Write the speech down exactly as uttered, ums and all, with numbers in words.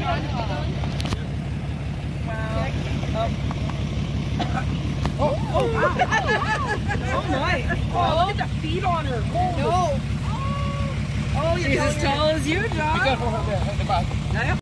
Oh, oh, wow. Oh, my. Oh, look at the feet on her. Oh, No. oh you're She's as tall as you, John. Be careful right there. At the back.